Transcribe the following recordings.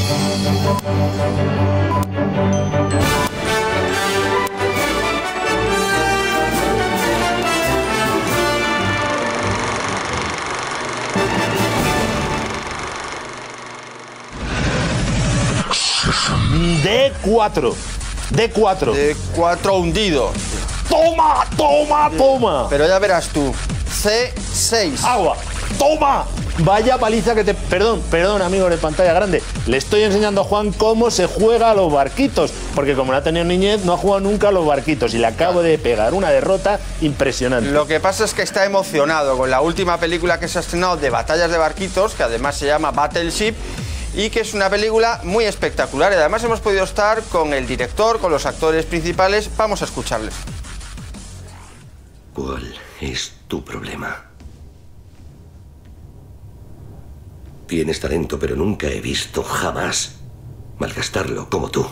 D4. D4. D4 hundido. ¡Toma, toma, toma! Pero ya verás tú. C6. ¡Agua! ¡Toma! Vaya paliza que te... Perdón, amigos de pantalla grande. Le estoy enseñando a Juan cómo se juega a los barquitos. Porque como no ha tenido niñez, no ha jugado nunca a los barquitos. Y le acabo de pegar una derrota impresionante. Lo que pasa es que está emocionado con la última película que se ha estrenado de batallas de barquitos, que además se llama Battleship, y que es una película muy espectacular. Y además hemos podido estar con el director, con los actores principales. Vamos a escucharles. ¿Cuál es tu problema? Tienes talento, pero nunca he visto jamás malgastarlo como tú.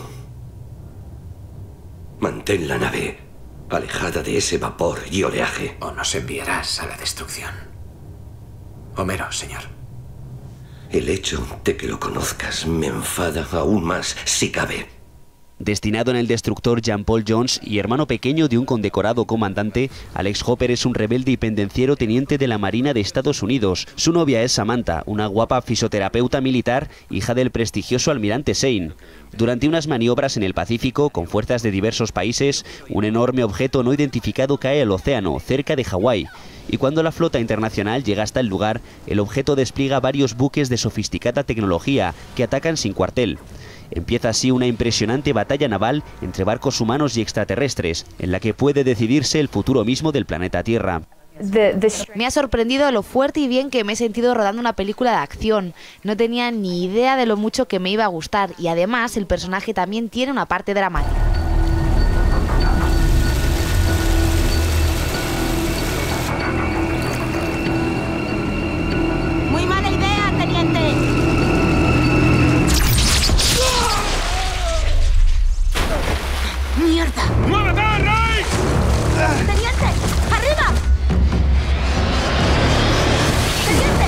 Mantén la nave alejada de ese vapor y oleaje. O nos enviarás a la destrucción. Homero, señor. El hecho de que lo conozcas me enfada aún más, si cabe. Destinado en el destructor Jean-Paul Jones y hermano pequeño de un condecorado comandante, Alex Hopper es un rebelde y pendenciero teniente de la Marina de Estados Unidos. Su novia es Samantha, una guapa fisioterapeuta militar, hija del prestigioso almirante Zane. Durante unas maniobras en el Pacífico, con fuerzas de diversos países, un enorme objeto no identificado cae al océano, cerca de Hawái. Y cuando la flota internacional llega hasta el lugar, el objeto despliega varios buques de sofisticada tecnología que atacan sin cuartel. Empieza así una impresionante batalla naval entre barcos humanos y extraterrestres, en la que puede decidirse el futuro mismo del planeta Tierra. Me ha sorprendido lo fuerte y bien que me he sentido rodando una película de acción. No tenía ni idea de lo mucho que me iba a gustar y además el personaje también tiene una parte dramática. Muy mala idea, teniente. ¡Mierda! ¡Muévete, Rey! ¡Teniente! ¡Arriba! ¡Teniente!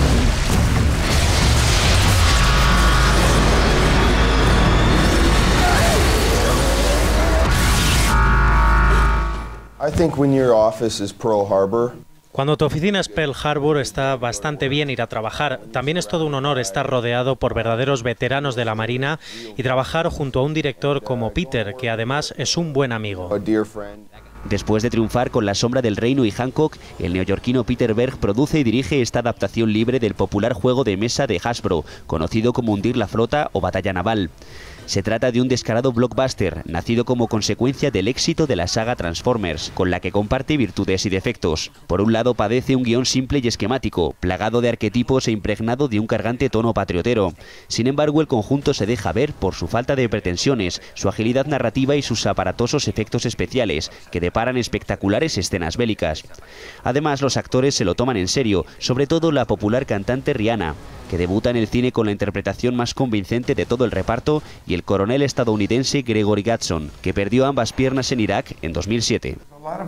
I think when your office is Pearl Harbor. Cuando tu oficina es Pearl Harbor está bastante bien ir a trabajar. También es todo un honor estar rodeado por verdaderos veteranos de la Marina y trabajar junto a un director como Peter, que además es un buen amigo. Después de triunfar con La sombra del reino y Hancock, el neoyorquino Peter Berg produce y dirige esta adaptación libre del popular juego de mesa de Hasbro, conocido como Hundir la flota o Batalla naval. Se trata de un descarado blockbuster, nacido como consecuencia del éxito de la saga Transformers, con la que comparte virtudes y defectos. Por un lado padece un guión simple y esquemático, plagado de arquetipos e impregnado de un cargante tono patriotero. Sin embargo, el conjunto se deja ver por su falta de pretensiones, su agilidad narrativa y sus aparatosos efectos especiales, que deparan espectaculares escenas bélicas. Además, los actores se lo toman en serio, sobre todo la popular cantante Rihanna, que debuta en el cine con la interpretación más convincente de todo el reparto, y el coronel estadounidense Gregory Gatson, que perdió ambas piernas en Irak en 2007.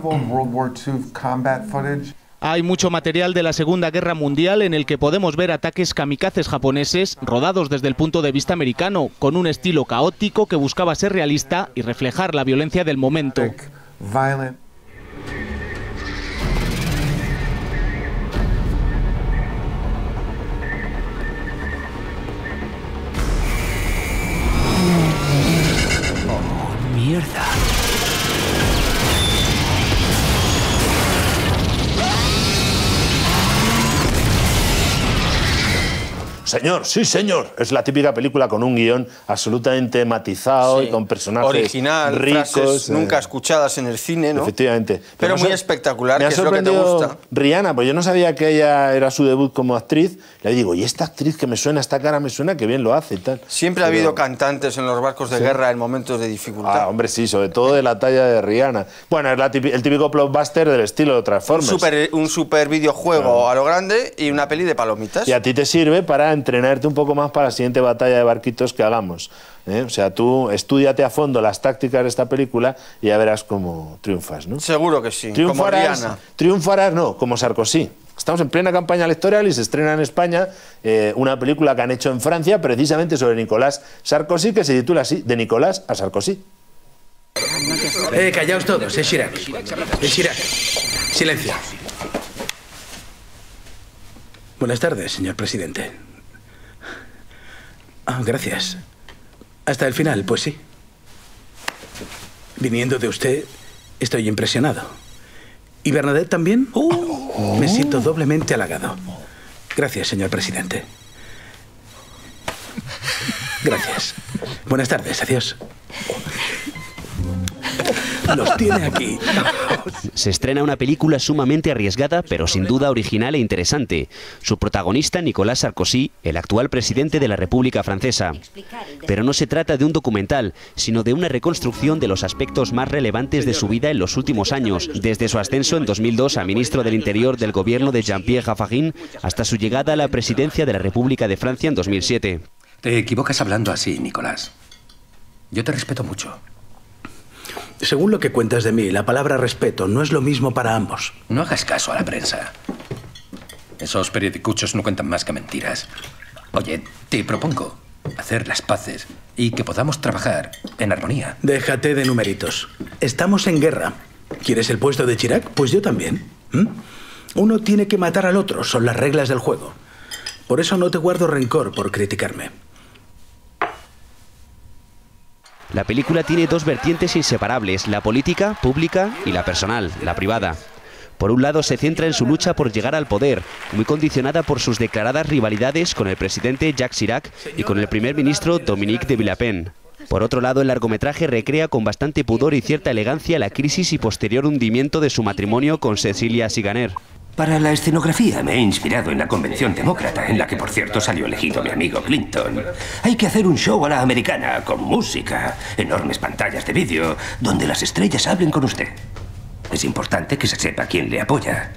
Hay mucho material de la Segunda Guerra Mundial en el que podemos ver ataques kamikazes japoneses rodados desde el punto de vista americano, con un estilo caótico que buscaba ser realista y reflejar la violencia del momento. ¡Mierda! Señor, sí señor. Es la típica película con un guión absolutamente matizado, sí, y con personajes original, ricos, frases nunca escuchadas en el cine, ¿no? Efectivamente. Pero muy espectacular, me que es lo que te gusta. Rihanna, pues yo no sabía que ella era su debut como actriz. Le digo, y esta actriz que me suena, esta cara me suena, que bien lo hace y tal. Siempre ha habido cantantes en los barcos de guerra en momentos de dificultad. Ah, hombre, sí, sobre todo de la talla de Rihanna. Bueno, es el típico blockbuster del estilo de Transformers. Un super videojuego a lo grande y una peli de palomitas. Y a ti te sirve para entrenarte un poco más para la siguiente batalla de barquitos que hagamos. O sea, tú estúdiate a fondo las tácticas de esta película y ya verás cómo triunfas, ¿no? Seguro que sí, Triunfarás no, como Sarkozy. Estamos en plena campaña electoral y se estrena en España una película que han hecho en Francia precisamente sobre Nicolás Sarkozy, que se titula así, de Nicolás a Sarkozy. Callaos todos, es Chirac. Es Chirac. Silencio. Buenas tardes, señor presidente. Gracias. Hasta el final, pues sí. Viniendo de usted, estoy impresionado. ¿Y Bernadette también? Me siento doblemente halagado. Gracias, señor presidente. Gracias. Buenas tardes, adiós. Los tiene aquí. Se estrena una película sumamente arriesgada, pero sin duda original e interesante. Su protagonista, Nicolás Sarkozy, el actual presidente de la República Francesa. Pero no se trata de un documental, sino de una reconstrucción de los aspectos más relevantes de su vida en los últimos años, desde su ascenso en 2002 a ministro del Interior del gobierno de Jean-Pierre Raffarin hasta su llegada a la presidencia de la República de Francia en 2007. Te equivocas hablando así, Nicolás. Yo te respeto mucho. Según lo que cuentas de mí, la palabra respeto no es lo mismo para ambos. No hagas caso a la prensa. Esos periodicuchos no cuentan más que mentiras. Oye, te propongo hacer las paces y que podamos trabajar en armonía. Déjate de numeritos. Estamos en guerra. ¿Quieres el puesto de Chirac? Pues yo también. Uno tiene que matar al otro, son las reglas del juego. Por eso no te guardo rencor por criticarme. La película tiene dos vertientes inseparables, la política, pública, y la personal, la privada. Por un lado se centra en su lucha por llegar al poder, muy condicionada por sus declaradas rivalidades con el presidente Jacques Chirac y con el primer ministro Dominique de Villepin. Por otro lado, el largometraje recrea con bastante pudor y cierta elegancia la crisis y posterior hundimiento de su matrimonio con Cecilia Siganer. Para la escenografía me he inspirado en la Convención Demócrata, en la que, por cierto, salió elegido mi amigo Clinton. Hay que hacer un show a la americana, con música, enormes pantallas de vídeo, donde las estrellas hablen con usted. Es importante que se sepa quién le apoya.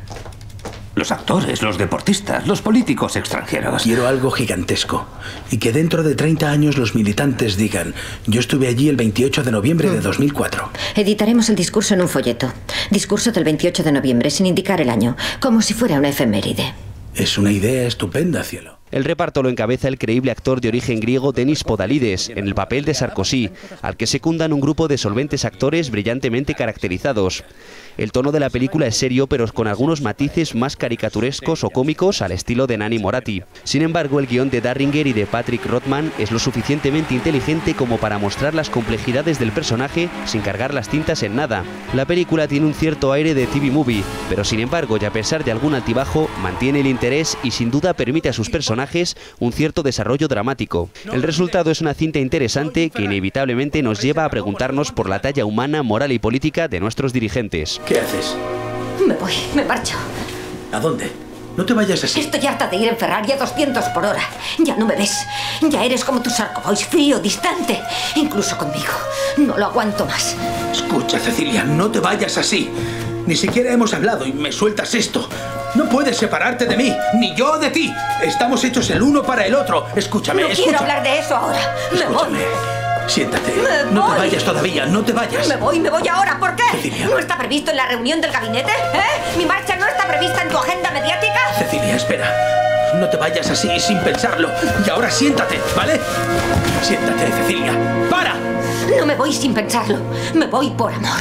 Los actores, los deportistas, los políticos extranjeros. Quiero algo gigantesco. Y que dentro de 30 años los militantes digan: yo estuve allí el 28 de noviembre de 2004. Editaremos el discurso en un folleto. Discurso del 28 de noviembre, sin indicar el año. Como si fuera una efeméride. Es una idea estupenda, cielo. El reparto lo encabeza el creíble actor de origen griego Denis Podalides, en el papel de Sarkozy, al que secundan un grupo de solventes actores brillantemente caracterizados. El tono de la película es serio, pero con algunos matices más caricaturescos o cómicos al estilo de Nanni Moretti. Sin embargo, el guión de Darringer y de Patrick Rothman es lo suficientemente inteligente como para mostrar las complejidades del personaje sin cargar las tintas en nada. La película tiene un cierto aire de TV movie, pero sin embargo, y a pesar de algún altibajo, mantiene el interés y sin duda permite a sus personajes un cierto desarrollo dramático. El resultado es una cinta interesante que inevitablemente nos lleva a preguntarnos por la talla humana, moral y política de nuestros dirigentes. ¿Qué haces? Me voy, me marcho. ¿A dónde? No te vayas así. Estoy harta de ir en Ferrari a 200 por hora. Ya no me ves. Ya eres como tus Sarkoboys, frío, distante. Incluso conmigo. No lo aguanto más. Escucha, Cecilia, no te vayas así. Ni siquiera hemos hablado y me sueltas esto. No puedes separarte de mí, ni yo de ti. Estamos hechos el uno para el otro. Escúchame, no quiero hablar de eso ahora. Me voy. Siéntate. No te vayas todavía, no te vayas. Me voy ahora. ¿Por qué? Cecilia. ¿No está previsto en la reunión del gabinete? ¿Mi marcha no está prevista en tu agenda mediática? Cecilia, espera. No te vayas así sin pensarlo. Y ahora siéntate, ¿vale? Siéntate, Cecilia. ¡Para! No me voy sin pensarlo. Me voy por amor.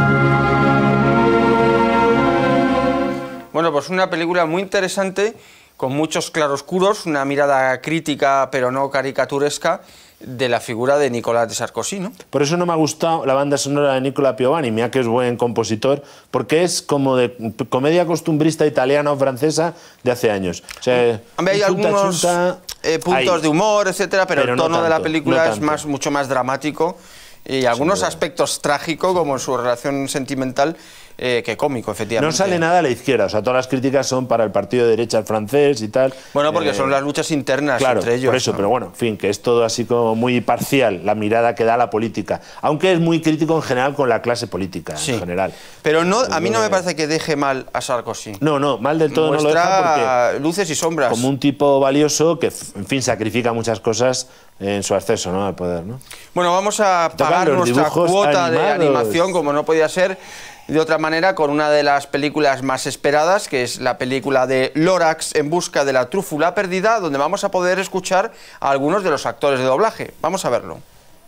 Bueno, pues una película muy interesante, con muchos claroscuros, una mirada crítica pero no caricaturesca de la figura de Nicolás de Sarkozy, ¿no? Por eso no me ha gustado la banda sonora de Nicola Piovani, mira que es buen compositor, porque es como de comedia costumbrista italiana o francesa de hace años. O sea, hay algunos puntos de humor, etcétera, pero el tono de la película es mucho más dramático y algunos aspectos trágicos, como en su relación sentimental, que cómico, efectivamente. No sale nada a la izquierda, o sea, todas las críticas son para el partido de derecha francés y tal. Bueno, porque son las luchas internas entre ellos. Por eso, ¿no? Pero bueno, en fin, que es todo así como muy parcial, la mirada que da la política. Aunque es muy crítico en general con la clase política, en general. Pero no, a mí no me parece que deje mal a Sarkozy. No, mal del todo no lo deja porque luces y sombras. Como un tipo valioso que, en fin, sacrifica muchas cosas en su acceso, ¿no?, al poder, ¿no? Bueno, vamos a pagar nuestra cuota de animación, como no podía ser. de otra manera con una de las películas más esperadas, que es la película de Lorax en busca de la trúfula perdida, donde vamos a poder escuchar a algunos de los actores de doblaje. Vamos a verlo.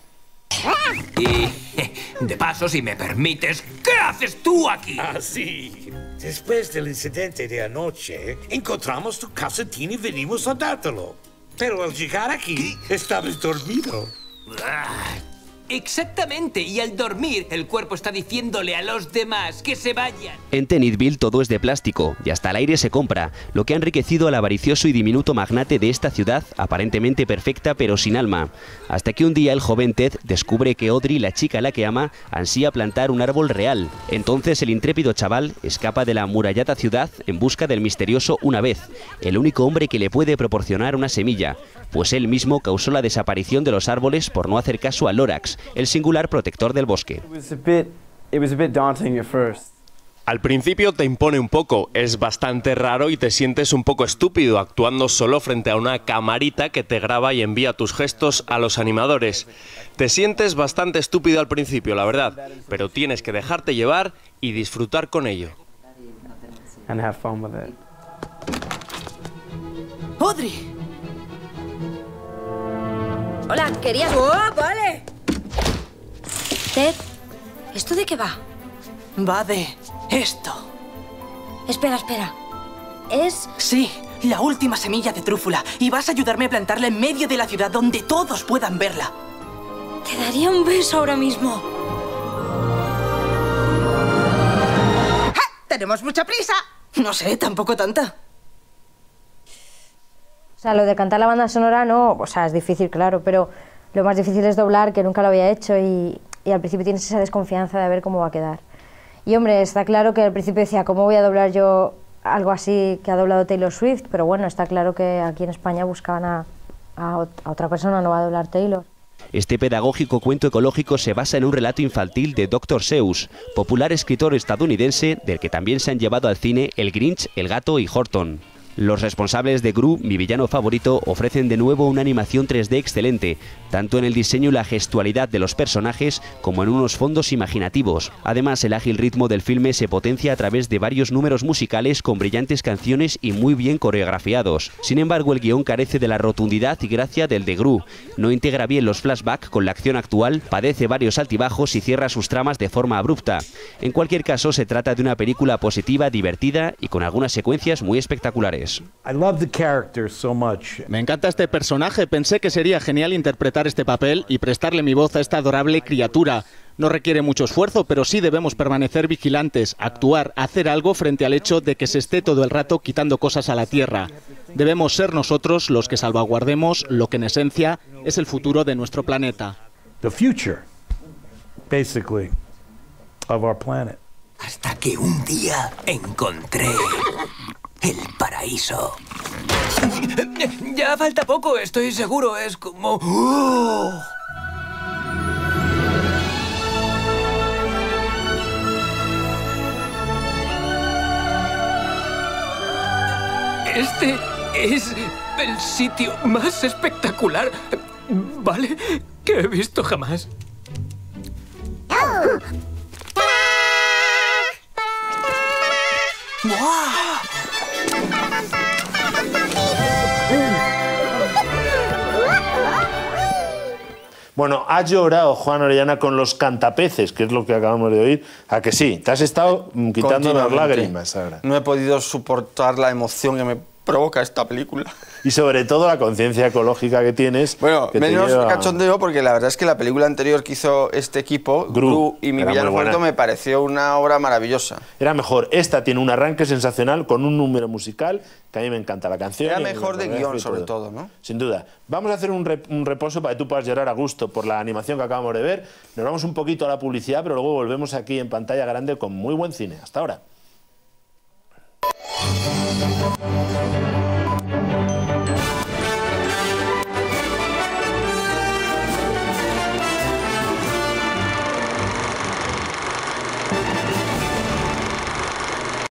Y, de paso, si me permites, ¿qué haces tú aquí? Ah, sí. Después del incidente de anoche, encontramos tu calcetín y venimos a dártelo. Pero al llegar aquí, estabas dormido. Exactamente, y al dormir, el cuerpo está diciéndole a los demás que se vayan. En Tenetville todo es de plástico y hasta el aire se compra, lo que ha enriquecido al avaricioso y diminuto magnate de esta ciudad, aparentemente perfecta pero sin alma. Hasta que un día el joven Ted descubre que Audrey, la chica a la que ama, ansía plantar un árbol real. Entonces el intrépido chaval escapa de la amurallada ciudad en busca del misterioso Una Vez, el único hombre que le puede proporcionar una semilla, pues él mismo causó la desaparición de los árboles por no hacer caso a Lorax, el singular protector del bosque. Al principio te impone un poco, es bastante raro y te sientes un poco estúpido actuando solo frente a una camarita que te graba y envía tus gestos a los animadores. Te sientes bastante estúpido al principio, la verdad, pero tienes que dejarte llevar y disfrutar con ello. ¡Audrey! Hola, ¿querías...? ¡Oh, vale! Ted, ¿esto de qué va? Va de esto. Espera. ¿Es...? Sí, la última semilla de trúfula. Y vas a ayudarme a plantarla en medio de la ciudad donde todos puedan verla. Te daría un beso ahora mismo. ¡Ja! ¡Tenemos mucha prisa! No sé, tampoco tanta. O sea, lo de cantar la banda sonora no, o sea, es difícil, claro, pero lo más difícil es doblar, que nunca lo había hecho y al principio tienes esa desconfianza de ver cómo va a quedar. Y hombre, está claro que al principio decía, ¿cómo voy a doblar yo algo así que ha doblado Taylor Swift? Pero bueno, está claro que aquí en España buscaban a otra persona, no va a doblar Taylor. Este pedagógico cuento ecológico se basa en un relato infantil de Dr. Seuss, popular escritor estadounidense del que también se han llevado al cine El Grinch, El Gato y Horton. Los responsables de Gru, mi villano favorito, ofrecen de nuevo una animación 3D excelente, tanto en el diseño y la gestualidad de los personajes como en unos fondos imaginativos. Además, el ágil ritmo del filme se potencia a través de varios números musicales con brillantes canciones y muy bien coreografiados. Sin embargo, el guión carece de la rotundidad y gracia del de Gru, no integra bien los flashbacks con la acción actual, padece varios altibajos y cierra sus tramas de forma abrupta. En cualquier caso, se trata de una película positiva, divertida y con algunas secuencias muy espectaculares. Me encanta este personaje, pensé que sería genial interpretar este papel y prestarle mi voz a esta adorable criatura. No requiere mucho esfuerzo, pero sí debemos permanecer vigilantes, actuar, hacer algo frente al hecho de que se esté todo el rato quitando cosas a la Tierra. Debemos ser nosotros los que salvaguardemos lo que en esencia es el futuro de nuestro planeta. The future, basically, of our planet. Hasta que un día encontré el paraíso. Ya falta poco, estoy seguro. Es como... ¡Oh! Este es el sitio más espectacular, ¿vale?, que he visto jamás. Bueno, ha llorado Juan Orellana con Los Cantapeces, que es lo que acabamos de oír. ¿A que sí? Te has estado quitando las lágrimas ahora. No he podido soportar la emoción que me provoca esta película. Y sobre todo la conciencia ecológica que tienes. Bueno, que menos lleva... cachondeo, porque la verdad es que la película anterior que hizo este equipo, Gru y mi villano favorito, me pareció una obra maravillosa. Era mejor. Esta tiene un arranque sensacional con un número musical que a mí me encanta la canción. Era mejor de guión, sobre todo, ¿no? Sin duda. Vamos a hacer un reposo para que tú puedas llorar a gusto por la animación que acabamos de ver. Nos vamos un poquito a la publicidad, pero luego volvemos aquí en pantalla grande con muy buen cine. Hasta ahora.